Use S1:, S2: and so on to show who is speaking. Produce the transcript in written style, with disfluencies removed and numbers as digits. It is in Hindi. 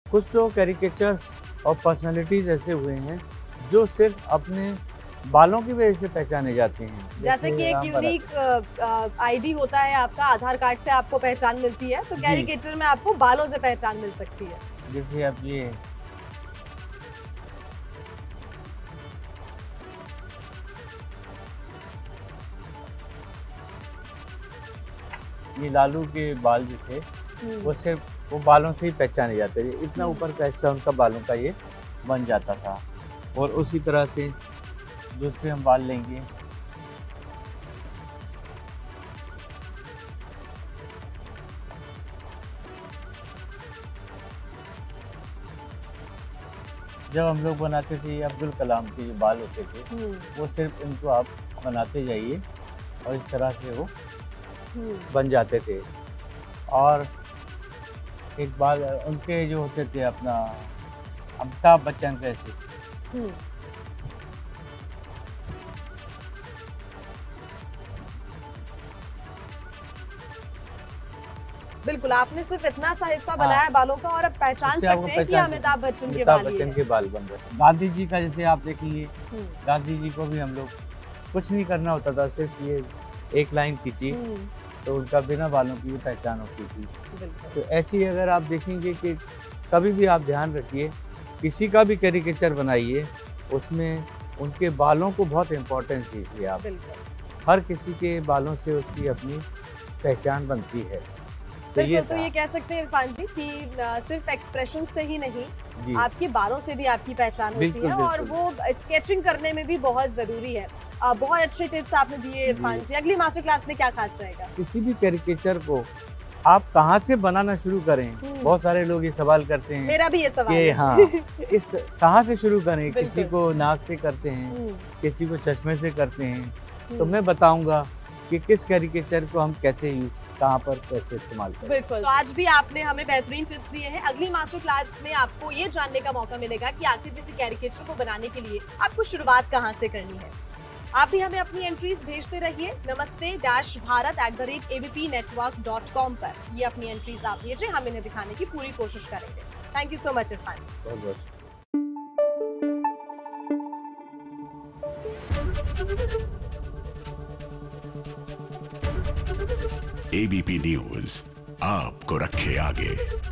S1: कुछ तो कैरिकेचर्स और पर्सनालिटीज ऐसे हुए हैं जो सिर्फ अपने बालों की वजह से पहचाने जाते हैं।
S2: जैसे कि एक यूनिक आईडी होता है आपका, आधार कार्ड से आपको पहचान मिलती है, तो
S1: जी।
S2: कैरिकेचर में आपको बालों से पहचान मिल सकती है।
S1: जैसे आप ये लालू के बाल जो थे वो सिर्फ वो बालों से ही पहचाने जाते थे। इतना ऊपर का हिस्सा उनका बालों का ये बन जाता था। और उसी तरह से दूसरे हम बाल लेंगे। जब हम लोग बनाते थे अब्दुल कलाम के जो बाल होते थे वो सिर्फ इनको आप बनाते जाइए और इस तरह से वो बन जाते थे। और एक बाल उनके जो होते थे अपना अमिताभ बच्चन कैसे
S2: बिल्कुल, आपने सिर्फ इतना सा हिस्सा बनाया बालों का और अब पहचान सकते हैं कि अमिताभ बच्चन के बाल
S1: बन रहे। गांधी जी का जैसे आप देखेंगे, गांधी जी को भी हम लोग कुछ नहीं करना होता था, सिर्फ ये एक लाइन खींची तो उनका बिना बालों की पहचान होती थी। तो ऐसी अगर आप देखेंगे कि कभी भी आप ध्यान रखिए, किसी का भी कैरिकेचर बनाइए उसमें उनके बालों को बहुत इम्पोर्टेंस दीजिए आप। हर किसी के बालों से उसकी अपनी पहचान बनती है।
S2: तो ये कह सकते हैं इरफान जी कि सिर्फ एक्सप्रेशन से ही नहीं, आपके बालों से भी आपकी पहचान होती है और वो स्केचिंग करने में भी बहुत जरूरी है। बहुत अच्छे टिप्स आपने दिए इरफान जी। अगली मास्टर क्लास में क्या खास रहेगा?
S1: किसी भी कैरिकेचर को आप कहाँ से बनाना शुरू करें? बहुत सारे लोग ये सवाल करते हैं,
S2: मेरा भी ये सवाल है।
S1: हाँ इस कहाँ से शुरू करें? किसी को नाक से करते हैं, किसी को चश्मे से करते हैं। तो मैं बताऊंगा कि किस कैरिकेचर को हम कैसे यूज कहाँ पर कैसे इस्तेमाल करें।
S2: बिल्कुल, तो आज भी आपने हमें बेहतरीन टिप्स दिए हैं। अगली मास्टर क्लास में आपको ये जानने का मौका मिलेगा कि आखिर किसी कैरिकेचर को बनाने के लिए आपको शुरुआत कहाँ से करनी है। आप भी हमें अपनी एंट्रीज भेजते रहिए namaste-bharat@abpnetwork.com पर। ये अपनी एंट्रीज आप भेजें, हम इन्हें दिखाने की पूरी कोशिश करेंगे। Thank you so much Irfan ji.
S1: बहुत
S3: एबीपी न्यूज आपको रखे आगे।